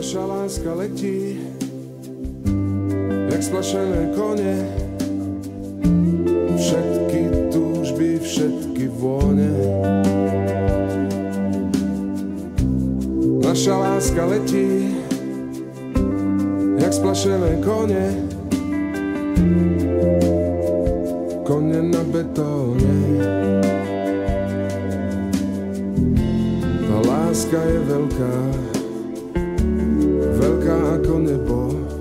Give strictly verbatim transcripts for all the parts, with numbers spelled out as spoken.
Naša láska letí, jak splašené kone. Všetky túžby, všetky vône. Naša láska letí, jak splašené kone. Kone na betóne. Tá láska je veľká, veľká ako nebo.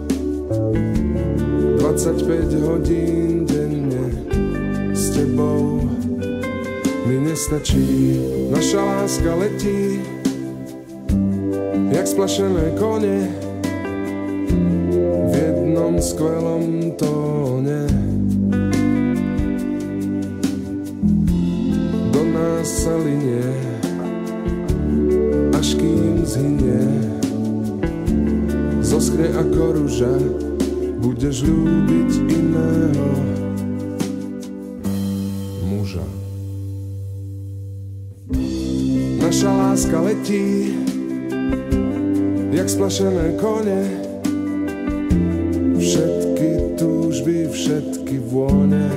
dvadsaťpäť hodín denne s tebou mi nestačí. Naša láska letí, jak splašené kone v jednom skvelom tóne. Do nás sa linie, až kým zhynie. Zoschne ako ruža, budeš ľúbiť iného muža. Naša láska letí, jak splašené kone. Všetky túžby, všetky vône.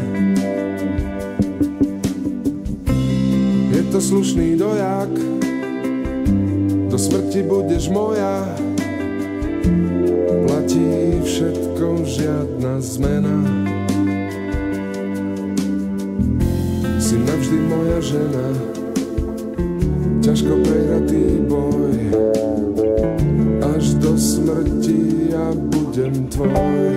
Je to slušný dojak, do smrti budeš moja. Platí všetko, žiadna zmena. Si navždy moja žena, ťažko prehratý boj. Až do smrti ja budem tvoj.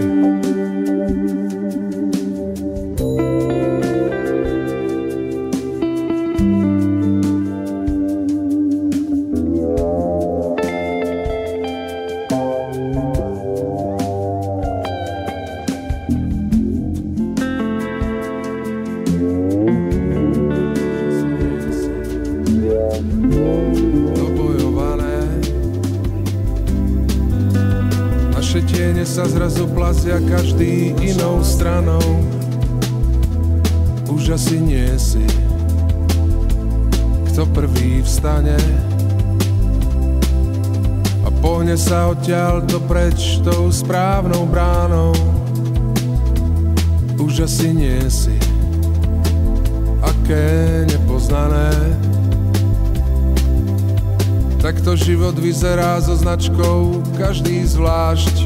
Naše tiene sa zrazu plazia každý inou stranou. Už asi nie si, kto prvý vstane a pohne sa odtiaľ dopreč tou správnou bránou. Už asi nie si, aké nepoznané. Takto život vyzerá so značkou každý zvlášť.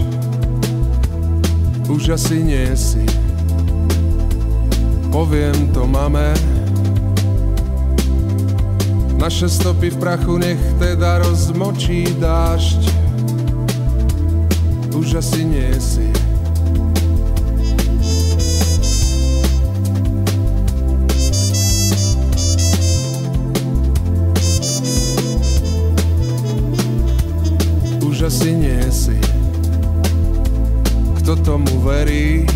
Už asi nie si, poviem to mame. Naše stopy v prachu nech teda rozmočí dážď. Už asi nie si. Už asi nie si, kto tomu verí.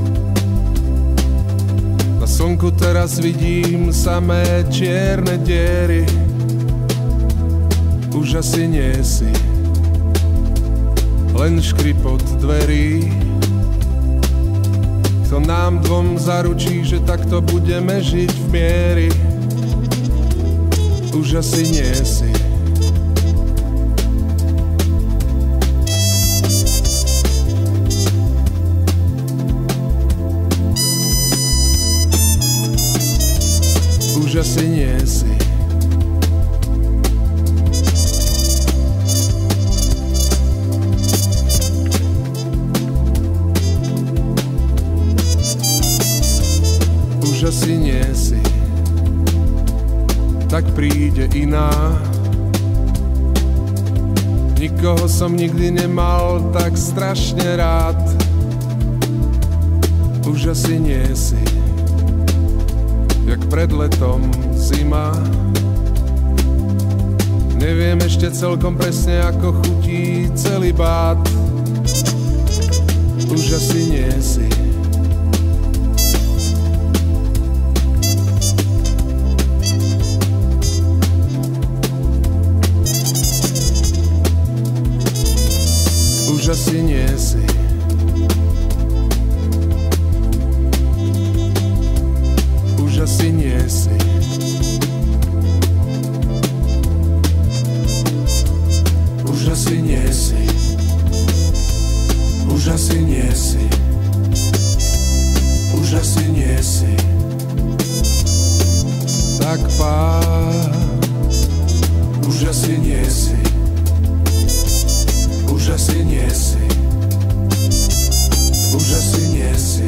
Na slnku teraz vidím samé čierne diery. Už asi nie si, len škripot dverí. Kto nám dvom zaručí, že takto budeme žiť v miery. Už asi nie si. Už asi nie si. Už asi nie si. Tak príde iná. Nikoho som nikdy nemal tak strašne rád. Už asi nie si, jak pred letom zima. Neviem ešte celkom presne, ako chutí celibát. Už asi nie si. Už asi nie si. Už asi nie si. Už asi nie si. spát. Už asi nie si, už asi nie si, už asi nie si.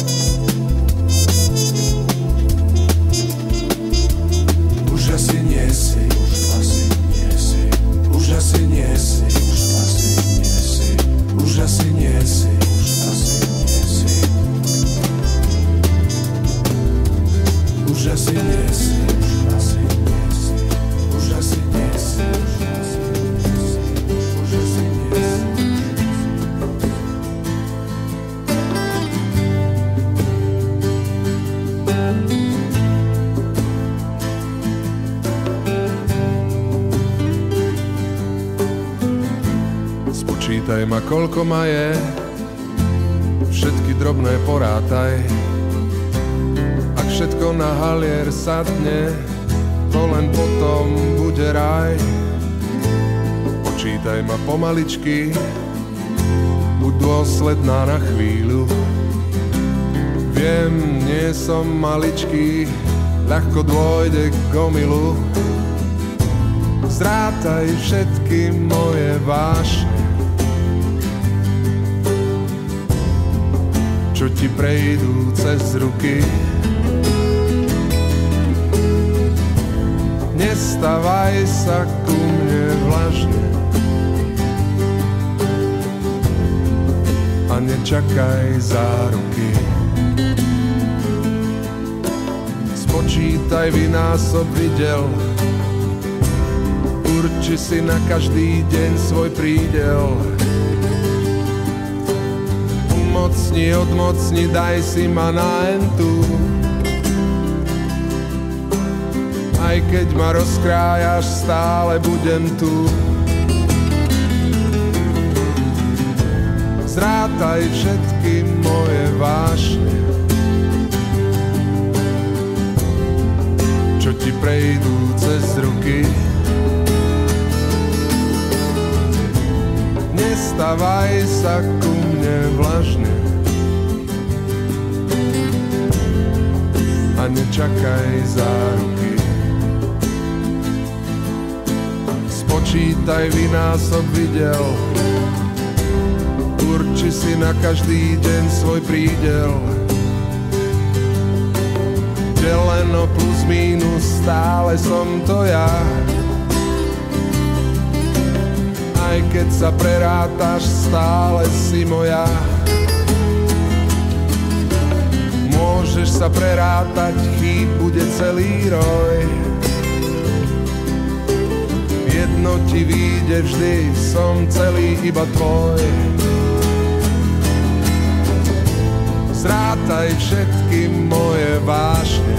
Už asi nie si, už asi nie si, už asi nie si, už asi nie si, už asi nie si, už asi nie si, už asi nie si, už asi nie si. Spočítaj ma, koľko ma je, všetky drobné porátaj. Ak všetko na halier sadne, to len potom bude raj. Počítaj ma pomaličky, buď dôsledná na chvíľu. Viem, nie som maličký, ľahko dôjde k omilu. Zrátaj všetky moje vášne, čo ti prejdú cez ruky. Nestavaj sa ku mne vlažne a nečakaj záruky. Spočítaj, vynásob videl, urči si na každý deň svoj prídel. Umocni, odmocni, daj si ma na entu. Aj keď ma rozkrájaš, stále budem tu. Zrátaj všetky moje vášne, čo ti prejdú cez ruky. Nestavaj sa ku mne vlažne a nečakaj záruky. Spočítaj, vynásob videl, urči si na každý deň svoj prídel. Deleno plus mínus, stále som to ja. Aj keď sa prerátaš, stále si moja. Môžeš sa prerátať, chýb bude celý roj. Jedno ti vyjde vždy, som celý iba tvoj. Zrátaj všetky moje vášne,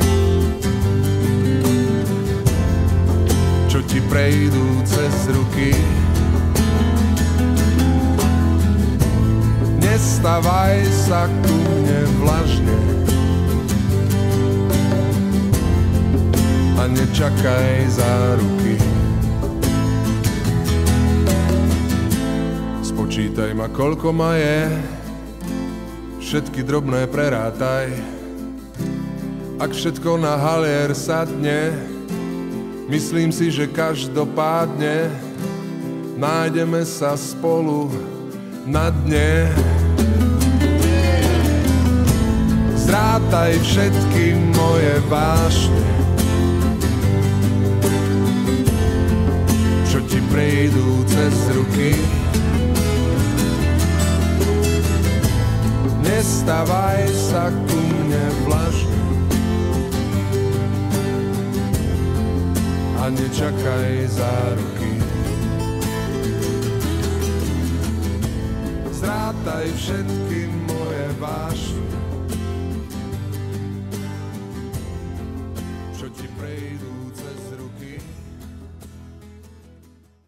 čo ti prejdú cez ruky. Nestavaj sa ku mne vlažne a nečakaj záruky. Spočítaj ma, koľko ma je, všetky drobné prerátaj. Ak všetko na halier sadne, myslím si, že každopádne nájdeme sa spolu na dne. Zrátaj všetky moje vášne, čo ti prejdú cez ruky. Nestavaj sa ku mne vlažne a nečakaj záruky. Zrátaj všetky moje vášne,